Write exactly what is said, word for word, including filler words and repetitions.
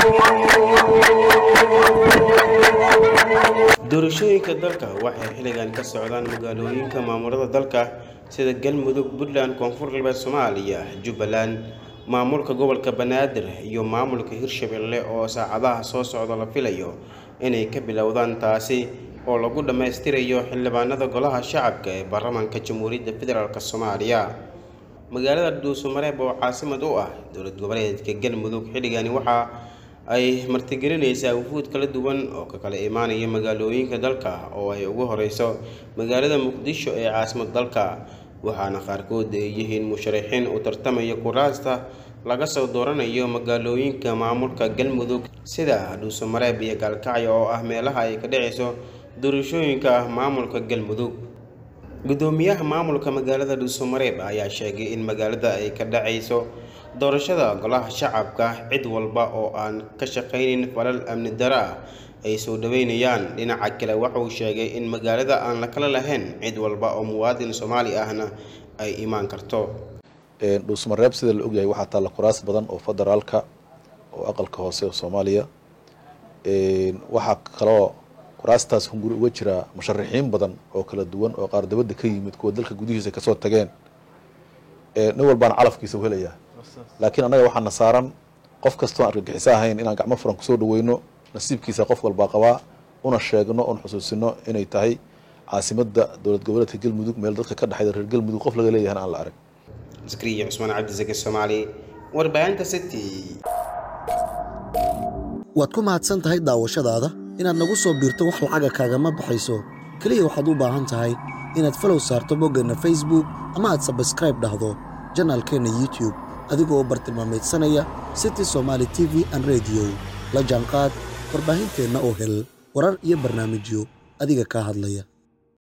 doorashooyinka dalka waxay xiligan ka socdaan magaalooyinka maamulada dalka sida Galmudug, Puntland, Koonfur Galbeed Soomaaliya, Jubbaland, maamulka gobolka Banaadir iyo maamulka Hirshabelle oo saacadaha soo socda la filayo inay ka bilowdaan taasi oo lagu dhameystirayo xildhibaanada golaha shacabka ee baarlamaanka Jamhuuriyadda Federaalka Soomaaliya. magaalada Dhuusamareeb oo caasimad u ah dowlad goboleedka Galmudug xiligan waxa ay martigelinaysaa wufuud kala duwan oo ka kala imaanaya magaalooyinka dalka oo ay ugu horeyso magaalada Muqdisho ee caasimad dalka, waxaana qaarkood ay yihiin musharaxiin u tartamaya kuraasta laga soo dooranayo magaalooyinka maamulka Galmudug sida Dhuusamareeb iyo Gaalkacyo oo ah meelaha ay ka dhacayso doorashooyinka maamulka Galmudug. gudoomiyaha maamulka magaalada Dhuusamareeb ayaa sheegay in magaalada ay ka dhacayso doorashada golaha shacabka cid walba oo aan ka shaqeynin falal amni dara ay soo dhaweynayaan. dhinaca kale waxa uu sheegay in magaalada aan la kala lahayn cid walba oo muwaadin Soomaali ahna ay imaan karto. ee Dhuusamareeb sida la ogyahay waxa taala kuraas badan oo federaalka oo aqalka hoose ee Soomaaliya ee waxa kale kuraastaas hunguri uga jira musharaxiin badan oo kala duwan oo qaar dibadda ka yimid kuwa dalka gudihiisa ka soo tageen ee nin walbaan calafkiisa u helaya. laakiin anaga waxaan saaran qof kasta oo argagixis ahayn inaan gacmo furan ku soo dhaweyno nasiibkiisa qof walba qaba una sheegno oo xusuusino inay tahay caasimadda dowlad goboleedka Galmudug meel dadka ka dhaxayda reer Galmudug qof laga leeyahay aan la arag. Zakariya Cusmaan Cabdi Zaki Soomaali warbaahinta City. waad ku mahadsan tahay daawashadaada inaad nagu soo biirto wax lacag kaaga ma baxayso kaliya waxaad u baahan tahay inaad follow saarto boggana Facebook ama aad subscribe dhahdo channelkeena YouTube adigoo bartilmaameedsanaya City Somali T V and Radio la jaanqaad warbaahinteena oo hel warar iyo barnaamijyo adiga ka hadlaya.